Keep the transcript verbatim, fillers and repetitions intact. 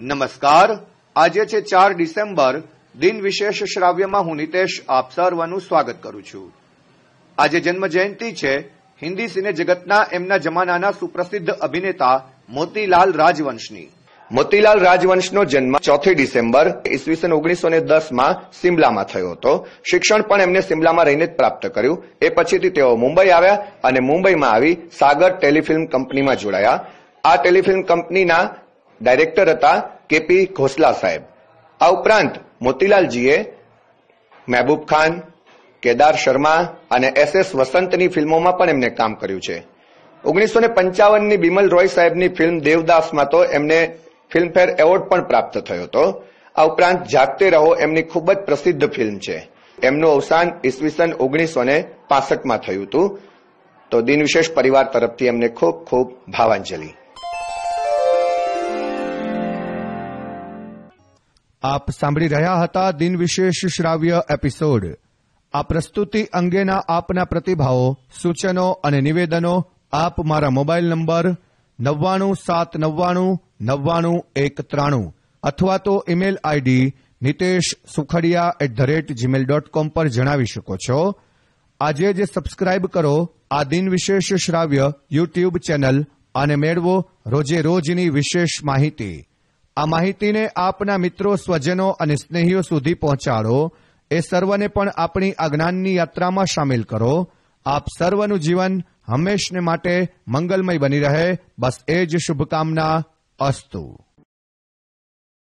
નમસ્કાર, આજે છે ચાર ડિસેમ્બર. દિન વિશેષ શ્રાવ્યમાં હું નિતેશ આપ સર્વનું સ્વાગત કરું છું. આજે જન્મ જયંતિ છે હિન્દી સિને જગતના એમના જમાનાના સુપ્રસિદ્ધ અભિનેતા મોતીલાલ રાજવંશની. મોતીલાલ રાજવંશનો જન્મ ચોથી ડિસેમ્બર ઈસવીસન ઓગણીસો ને દસ માં સિમલામાં થયો હતો. શિક્ષણ પણ એમને સિમલામાં રહીને જ પ્રાપ્ત કર્યું. એ પછીથી તેઓ મુંબઈ આવ્યા અને મુંબઈમાં આવી સાગર ટેલિફિલ્મ કંપનીમાં જોડાયા. આ ટેલિફિલ્મ કંપનીના ડાયરેક્ટર હતા કેપી ઘોસલા સાહેબ. આ ઉપરાંત મોતીલાલજીએ મહેબૂબ ખાન, કેદાર શર્મા અને એસ એસ વસંતની ફિલ્મોમાં પણ એમને કામ કર્યું છે. ઓગણીસો ને પંચાવનની બિમલ રોય સાહેબની ફિલ્મ દેવદાસમાં તો એમને ફિલ્મફેર એવોર્ડ પણ પ્રાપ્ત થયો હતો. આ ઉપરાંત જાગતે રહો એમની ખૂબ જ પ્રસિદ્ધ ફિલ્મ છે. એમનું અવસાન ઈસવીસન ઓગણીસો ને પાસઠમાં થયું હતું. તો દિન વિશેષ પરિવાર તરફથી એમને ખૂબ ખૂબ ભાવાંજલિ. આપ સાંભળી રહ્યા હતા દિન વિશેષ શ્રાવ્ય એપિસોડ. આ પ્રસ્તુતિ અંગેના આપના પ્રતિભાવો, સૂચનો અને નિવેદનો આપ મારા મોબાઈલ નંબર નવ્વાણું સાત નવ્વાણું નવ્વાણું એક ત્રાણું અથવા તો email ID Nitesh Sukhadiya at the rate Gmail dot com પર જણાવી શકો છો. આજે જ સબસ્ક્રાઇબ કરો આ દિન વિશેષ શ્રાવ્ય યુટ્યુબ ચેનલ અને મેળવો રોજે રોજની વિશેષ માહિતી. આ માહિતીને આપના મિત્રો, સ્વજનો અને સ્નેહીઓ સુધી પહોંચાડો. એ સર્વને પણ આપણી આ જ્ઞાનની યાત્રામાં સામેલ કરો. આપ સર્વનું જીવન હંમેશને માટે મંગલમય બની રહે, બસ એ જ શુભકામના. અસ્તુ.